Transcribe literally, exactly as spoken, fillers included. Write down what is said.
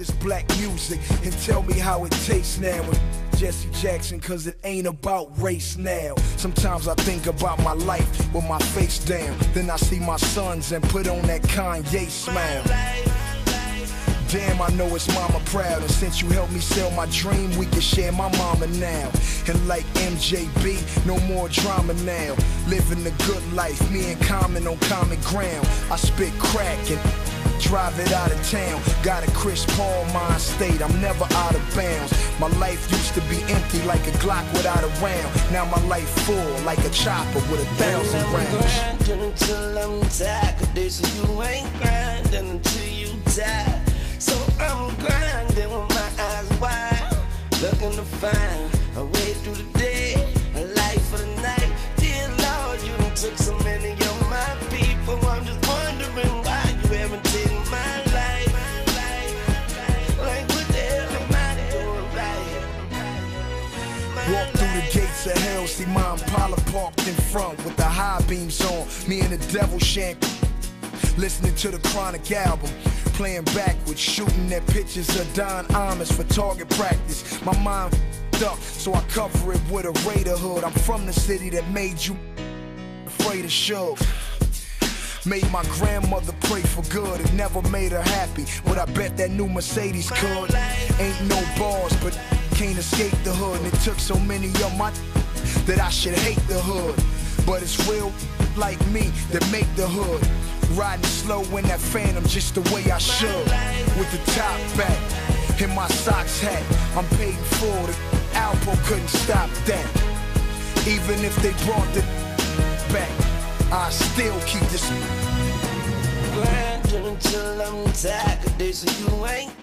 this black music and tell me how it tastes now. Jesse Jackson, cause it ain't about race now. Sometimes I think about my life with my face down. Then I see my sons and put on that Kanye smile. Damn, I know it's mama proud. And since you helped me sell my dream, we can share my mama now. And like M J B, no more drama now. Living the good life, me and Common on common ground. I spit crack and drive it out of town. Got a Chris Paul mind state, I'm never out of bounds. My life used to be empty like a Glock without a round. Now my life full like a chopper with a thousand rounds. I'm grinding until I'm tired, cause they say you ain't grinding until you die. So I'm grinding with my eyes wide, looking to find a way through the day, a life for the night. Dear Lord, you done took so many of my people. I'm just wondering why you haven't taken my life. Like what the hell am I doing right? Walk through the gates of hell, see my Impala parked in front with the high beams on. Me and the devil shank, listening to the Chronic album. Playing backwards, shooting at pictures of Don Imus for target practice. My mind up, so I cover it with a Raider hood. I'm from the city that made you afraid of Suge. Made my grandmother pray for good. It never made her happy, but I bet that new Mercedes could. Ain't no bars, but can't escape the hood. And it took so many of my that I should hate the hood. But it's real like me that make the hood. Riding slow in that Phantom just the way I should. With the top back and my socks hat, I'm paid for it. Alpo couldn't stop that. Even if they brought the back, I still keep this grinding until I'm tired, cause they say you ain't